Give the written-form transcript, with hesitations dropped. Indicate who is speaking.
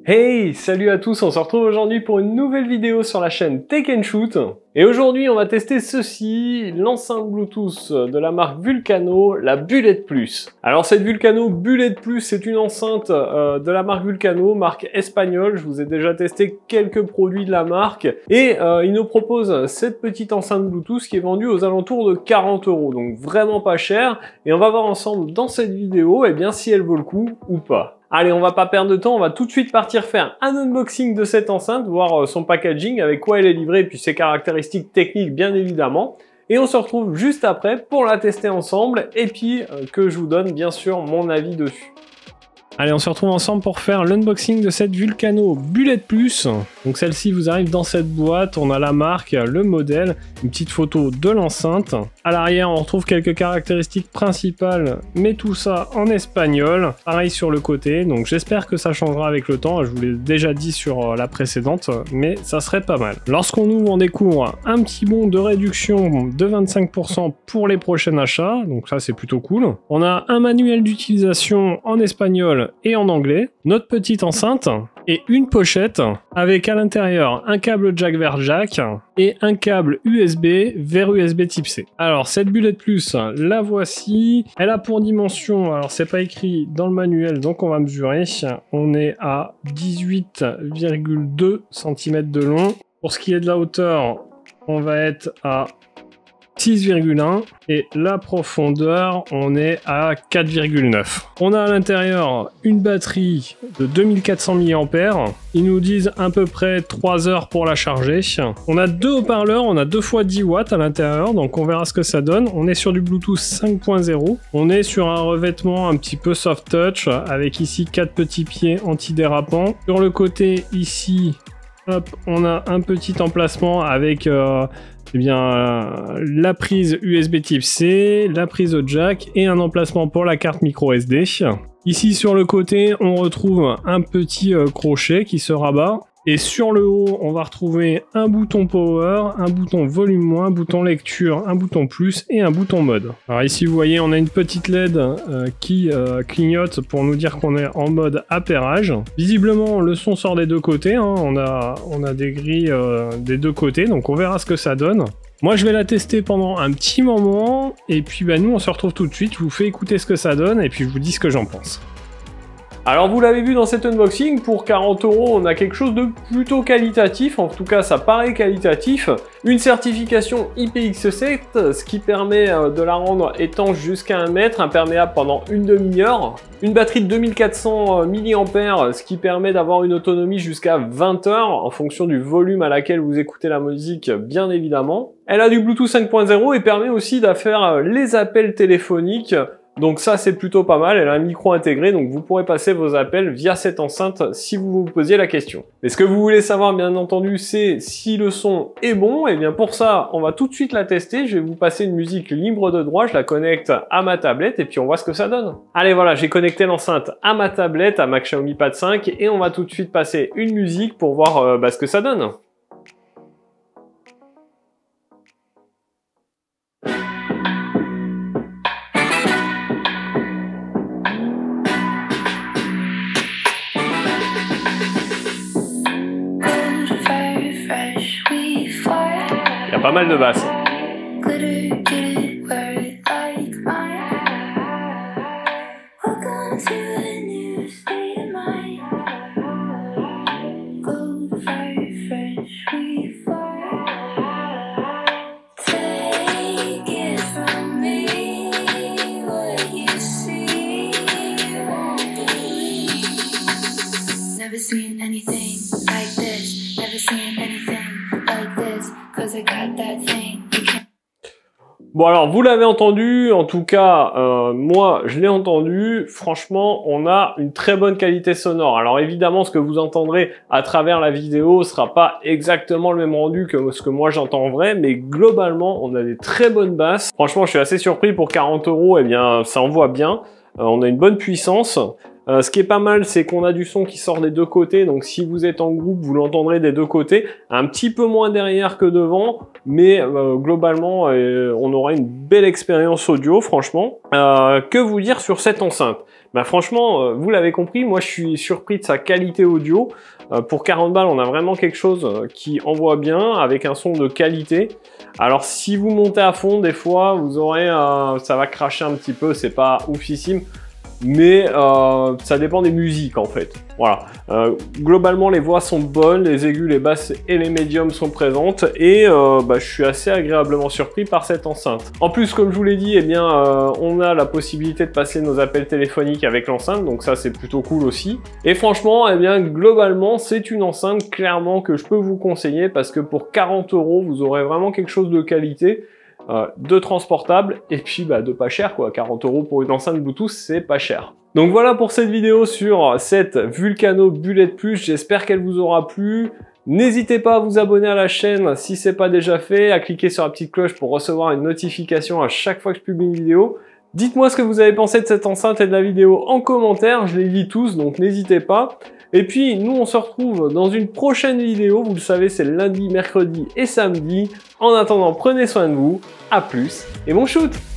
Speaker 1: Hey, salut à tous, on se retrouve aujourd'hui pour une nouvelle vidéo sur la chaîne Tech & Shoot. Et aujourd'hui, on va tester ceci, l'enceinte Bluetooth de la marque Vulcano, la Bullet Plus. Alors cette Vulcano Bullet Plus, c'est une enceinte de la marque Vulcano, marque espagnole. Je vous ai déjà testé quelques produits de la marque. Et il nous propose cette petite enceinte Bluetooth qui est vendue aux alentours de 40 €. Donc vraiment pas cher. Et on va voir ensemble dans cette vidéo, eh bien, si elle vaut le coup ou pas. Allez, on va pas perdre de temps, on va tout de suite partir faire un unboxing de cette enceinte, voir son packaging, avec quoi elle est livrée, et puis ses caractéristiques techniques bien évidemment. Et on se retrouve juste après pour la tester ensemble, et puis que je vous donne bien sûr mon avis dessus. Allez, on se retrouve ensemble pour faire l'unboxing de cette Vulcano Bullet Plus. Donc celle-ci vous arrive dans cette boîte, on a la marque, le modèle, une petite photo de l'enceinte. À l'arrière, on retrouve quelques caractéristiques principales, mais tout ça en espagnol. Pareil sur le côté, donc j'espère que ça changera avec le temps. Je vous l'ai déjà dit sur la précédente, mais ça serait pas mal. Lorsqu'on ouvre, on découvre un petit bon de réduction de 25% pour les prochains achats, donc ça c'est plutôt cool. On a un manuel d'utilisation en espagnol et en anglais, notre petite enceinte et une pochette avec à l'intérieur un câble jack vers jack et un câble USB vers USB type C. Alors cette Bullet Plus, la voici, elle a pour dimension, alors c'est pas écrit dans le manuel donc on va mesurer, on est à 18,2 cm de long. Pour ce qui est de la hauteur, on va être à 6,1 et la profondeur on est à 4,9. On a à l'intérieur une batterie de 2400 mAh. Ils nous disent à peu près 3 heures pour la charger. On a deux haut-parleurs, on a 2 fois 10 watts à l'intérieur, donc on verra ce que ça donne. On est sur du Bluetooth 5.0. On est sur un revêtement un petit peu soft touch avec ici 4 petits pieds antidérapants. Sur le côté ici, hop, on a un petit emplacement avec la prise USB type C, la prise au jack et un emplacement pour la carte micro SD. Ici sur le côté, on retrouve un petit crochet qui se rabat. Et sur le haut, on va retrouver un bouton power, un bouton volume moins, un bouton lecture, un bouton plus et un bouton mode. Alors ici, vous voyez, on a une petite LED qui clignote pour nous dire qu'on est en mode appairage. Visiblement, le son sort des deux côtés. Hein. On a des grilles des deux côtés, donc on verra ce que ça donne. Moi, je vais la tester pendant un petit moment. Et puis, nous, on se retrouve tout de suite. Je vous fais écouter ce que ça donne et puis je vous dis ce que j'en pense. Alors vous l'avez vu dans cet unboxing, pour 40 €, on a quelque chose de plutôt qualitatif, en tout cas ça paraît qualitatif. Une certification IPX7, ce qui permet de la rendre étanche jusqu'à 1 mètre, imperméable pendant une demi-heure. Une batterie de 2400 mAh, ce qui permet d'avoir une autonomie jusqu'à 20 heures, en fonction du volume à laquelle vous écoutez la musique, bien évidemment. Elle a du Bluetooth 5.0 et permet aussi de faire les appels téléphoniques. Donc ça c'est plutôt pas mal, elle a un micro intégré, donc vous pourrez passer vos appels via cette enceinte si vous vous posiez la question. Mais ce que vous voulez savoir bien entendu, c'est si le son est bon. Et bien pour ça, on va tout de suite la tester. Je vais vous passer une musique libre de droit, je la connecte à ma tablette et puis on voit ce que ça donne. Allez voilà, j'ai connecté l'enceinte à ma tablette, à ma Xiaomi Pad 5 et on va tout de suite passer une musique pour voir ce que ça donne. Il y a pas mal de basses.
Speaker 2: Never seen anything like this. Never seen anything like this. 'Cause I got that thing.
Speaker 1: Bon alors vous l'avez entendu, en tout cas moi je l'ai entendu, franchement on a une très bonne qualité sonore. Alors évidemment ce que vous entendrez à travers la vidéo sera pas exactement le même rendu que ce que moi j'entends en vrai, mais globalement on a des très bonnes basses. Franchement je suis assez surpris pour 40 €, eh bien ça envoie bien, on a une bonne puissance. Ce qui est pas mal, c'est qu'on a du son qui sort des deux côtés, donc si vous êtes en groupe, vous l'entendrez des deux côtés, un petit peu moins derrière que devant, mais globalement, on aura une belle expérience audio, franchement. Que vous dire sur cette enceinte? Bah franchement, vous l'avez compris, moi je suis surpris de sa qualité audio. Pour 40 balles, on a vraiment quelque chose qui envoie bien, avec un son de qualité. Alors si vous montez à fond, des fois, vous aurez, ça va cracher un petit peu, c'est pas oufissime. Mais ça dépend des musiques en fait. Voilà. Globalement, les voix sont bonnes, les aigus, les basses et les médiums sont présentes et je suis assez agréablement surpris par cette enceinte. En plus, comme je vous l'ai dit, eh bien, on a la possibilité de passer nos appels téléphoniques avec l'enceinte, donc ça c'est plutôt cool aussi. Et franchement, eh bien, globalement, c'est une enceinte clairement que je peux vous conseiller parce que pour 40 €, vous aurez vraiment quelque chose de qualité. De transportable et puis de pas cher quoi. 40 € pour une enceinte Bluetooth, c'est pas cher. Donc voilà pour cette vidéo sur cette Vulcano Bullet Plus, j'espère qu'elle vous aura plu. N'hésitez pas à vous abonner à la chaîne si c'est pas déjà fait, à cliquer sur la petite cloche pour recevoir une notification à chaque fois que je publie une vidéo. Dites-moi ce que vous avez pensé de cette enceinte et de la vidéo en commentaire, je les lis tous donc n'hésitez pas. Et puis, nous, on se retrouve dans une prochaine vidéo. Vous le savez, c'est le lundi, mercredi et samedi. En attendant, prenez soin de vous. À plus et bon shoot!